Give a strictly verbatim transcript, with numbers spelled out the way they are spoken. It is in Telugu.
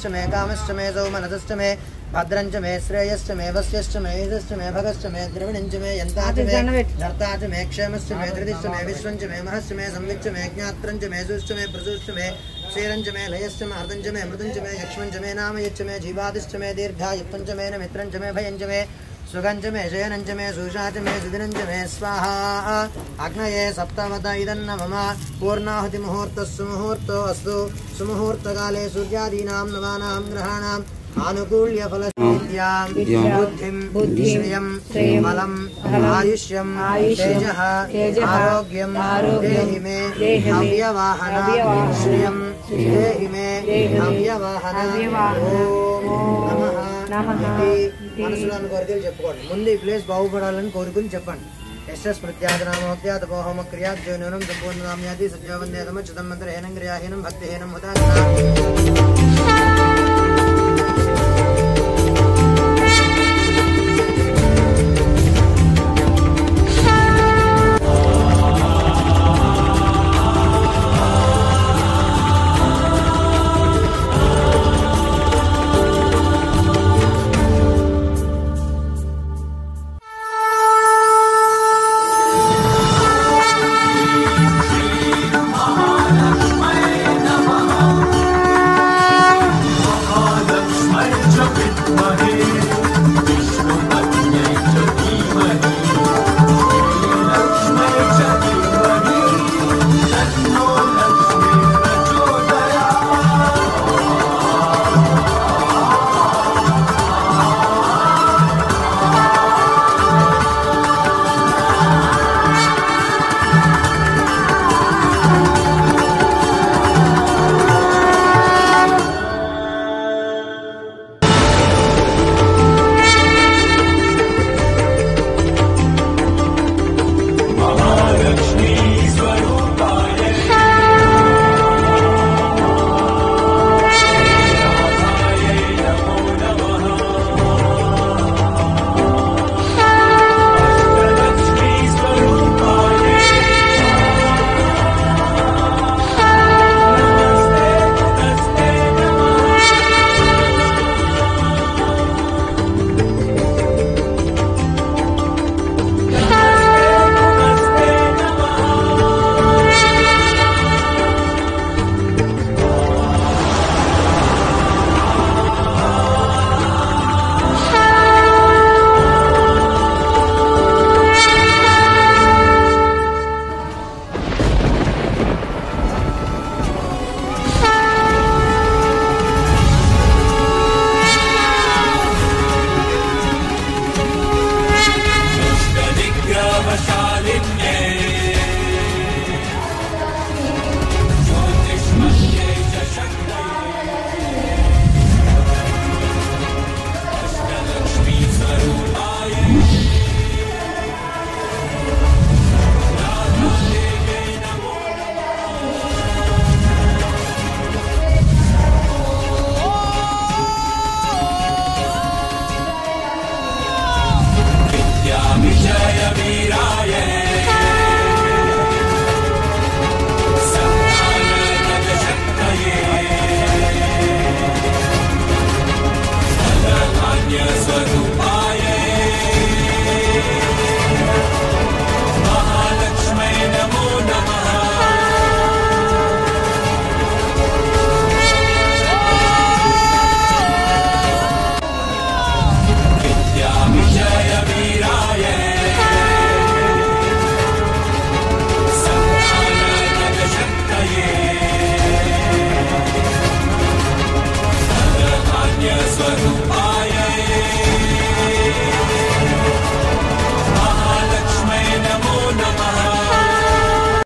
मे कामश्च मे सौमनसश्च मे भद्रञ्च मे श्रेयश्च मे वस्यश्च मे यशश्च मे भगश्च मे द्रविणञ्च मे यन्ताच मे धर्ताच मे क्षेमश्च मे धृतिश्च मे विश्वञ्च मे महश्च मे संविच्च मे ज्ञात्रञ्च मे सुश्च मे प्रसूश्च मे क्षीरञ्च मे लयश्च मे अर्धञ्च मे मृतञ्च मे यक्ष्मञ्च मे नामयच्च मे जीवादिश्च मे दीर्घायुत्वञ्च मे नमित्रञ्च मे भयञ्च मे सुगञ्च मे शयनञ्च मे सुषाच मे सुदिनञ्च मे स्वाहा अग्नये सप्तमत इदन्न मम पूर्णाहुतिमुहूर्तः सुमुहूर्तो अस्तु सुमुहूर्तकाले सूर्यादीनां नवानां ग्रहाणाम् आनुकूल्य फलसिद्ध्यां बुद्धिं श्रियं बलं आयुष्यं तेजः आरोग्यं देहि मे अव्यवाहन श्रियं देहि मे अव्यवाहन ओम नमः మనసులో కోరికలు చెప్పుకోండి. ముందు ఈ ప్లేస్ బాగుపడాలని కోరుకుని చెప్పండి. యశస్ ప్రత్యాదనామోక్త్యాత పోహోమ క్రియాజ్యోనం సంపూర్ణనామ్యాది సత్యవందేతమచ్యుతం మంత్రహీనం క్రియాహీనం భక్తిహీనం